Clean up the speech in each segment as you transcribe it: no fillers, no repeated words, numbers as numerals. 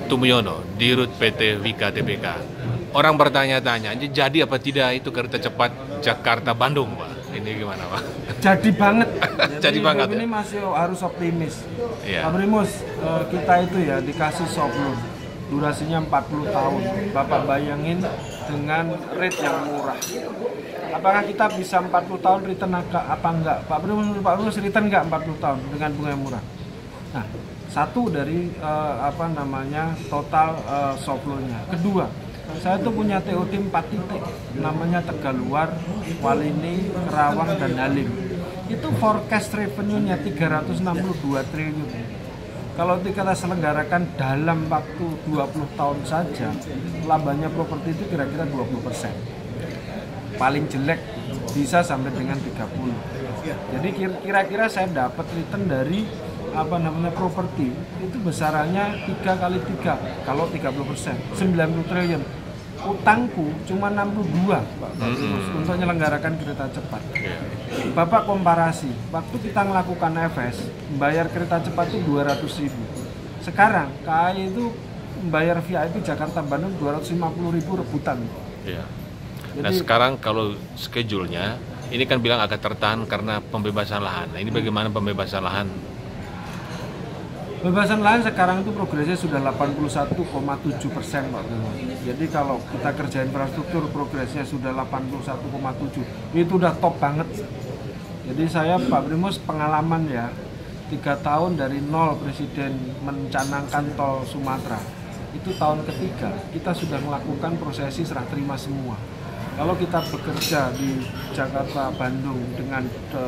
Tumiono, Dirut PT Wika Tbk. Orang bertanya-tanya, jadi apa tidak itu kereta cepat Jakarta-Bandung, Pak? Ini gimana, Pak? Jadi banget. Jadi banget. Ini Ya? masih harus optimis. Iya. Pak Primus, kita itu ya dikasih soft loan. Durasinya 40 tahun. Bapak bayangin dengan rate yang murah. Apakah kita bisa 40 tahun return apa enggak? Pak Primus return enggak 40 tahun dengan bunga yang murah? Nah, satu dari total soft loan-nya. Kedua, saya tuh punya TOD 4 titik, namanya Tegaluar, Walini, Kerawang, dan Halim. Itu forecast revenue-nya 362 triliun. Kalau kita selenggarakan dalam waktu 20 tahun saja, labanya properti itu kira-kira 20%. Paling jelek bisa sampai dengan 30. Jadi kira-kira saya dapat return dari properti itu besarannya 3 kali 3 kalau 30%, 90 triliun. Utangku cuma 62, Pak, untuk menyelenggarakan kereta cepat. Bapak komparasi, waktu kita melakukan FS, membayar kereta cepat itu 200.000. Sekarang KAI itu membayar VIP Jakarta-Bandung 250.000 rebutan. Iya. Nah sekarang kalau schedule-nya, ini kan bilang agak tertahan karena pembebasan lahan. Nah ini bagaimana pembebasan lahan? Pembebasan lahan sekarang itu progresnya sudah 81,7%, Pak. Jadi kalau kita kerja infrastruktur progresnya sudah 81,7%, itu udah top banget. Jadi saya Pak Primus pengalaman ya, 3 tahun dari nol Presiden mencanangkan tol Sumatera, itu tahun ketiga kita sudah melakukan prosesi serah terima semua. Kalau kita bekerja di Jakarta Bandung dengan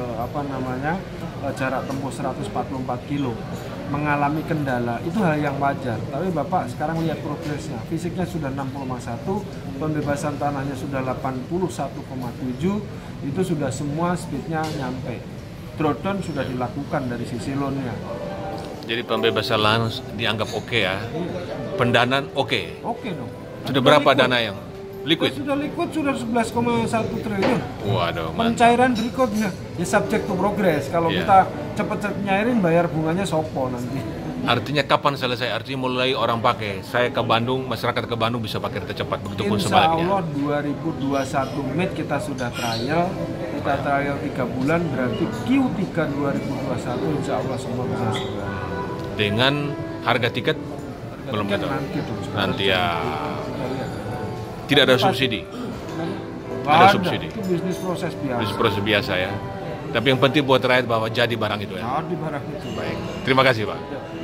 jarak tempuh 144 kilo mengalami kendala, itu hal yang wajar. Tapi Bapak sekarang lihat progresnya, fisiknya sudah 6,1, pembebasan tanahnya sudah 81,7, itu sudah semua speednya nyampe. Drawdown sudah dilakukan dari sisi loan-nya. Jadi pembebasan lahan dianggap oke ya? Pendanaan oke? Oke dong. Sudah berapa dana yang liquid? Sudah liquid, sudah 11,1 triliun. Waduh, pencairan berikutnya ya subject to progress. Kalau kita cepet-cepet nyairin, bayar bunganya sopo nanti. Artinya kapan selesai? Artinya mulai orang pakai. Saya ke Bandung, masyarakat ke Bandung bisa pakai kereta cepat. Begitupun sebaliknya. Insya Allah 2021 Mei kita sudah trial. Kita trial 3 bulan, berarti Q3 2021 insya Allah semua bisa segera. Dengan harga tiket belum Tiket tahu. Nanti ya. Tidak ada subsidi. Ada subsidi. Itu bisnis proses biasa. Bisnis proses biasa ya. Tapi yang penting buat rakyat bahwa jadi barang itu ya. Jadi barang itu. Baik. Terima kasih, Pak.